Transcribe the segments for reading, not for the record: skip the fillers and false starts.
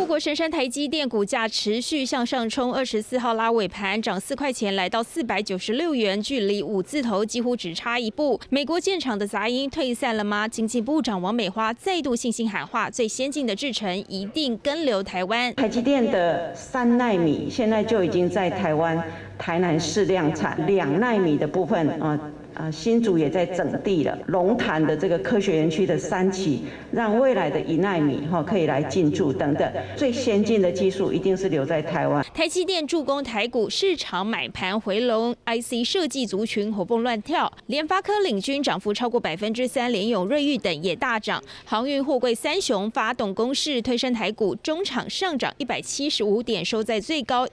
护国神山台积电股价持续向上冲，24号拉尾盘涨4块钱，来到496元，距离5字头几乎只差一步。美国建厂的杂音退散了吗？经济部长王美花再度信心喊话，最先进的制程一定跟留台湾。 台积电的3奈米现在就已经在台湾台南市量产，2奈米的部分新竹也在整地了，龙潭的这个科学园区的3期，让未来的1奈米可以来进驻等等，最先进的技术一定是留在台湾。 台积电助攻台股市场买盘回笼 ，IC 设计族群活蹦乱跳，联发科领军涨幅超过3%，联咏、瑞昱等也大涨，航运、货柜三雄发动攻势，推升台股中场上涨175点，收在最高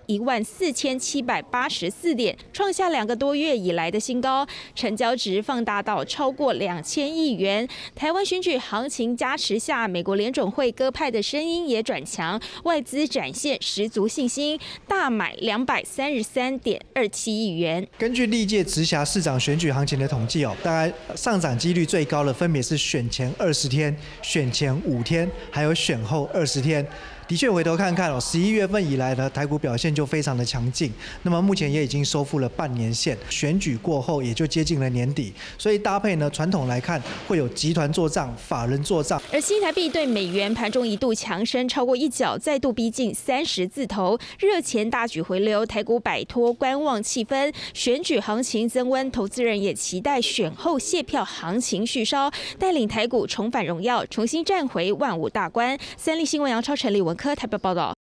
14784点，创下2个多月以来的新高。成交值放大到超过2000亿元。台湾选举行情加持下，美国联准会鸽派的声音也转强，外资展现十足信心，大买233.27亿元。 根据历届直辖市长选举行情的统计大概上涨几率最高的分别是选前20天、选前5天，还有选后20天。的确，回头看看11月份以来呢，台股表现就非常的强劲。那么目前也已经收复了半年线，选举过后也就接近了年底，所以搭配呢，传统来看会有集团做账、法人做账。 而新台币对美元盘中一度强升超过1角，再度逼近30字头，热钱大举回流，台股摆脱观望气氛，选举行情增温，投资人也期待选后谢票行情续烧，带领台股重返荣耀，重新站回万五大关。三立新闻杨超、陈立文科台北报道。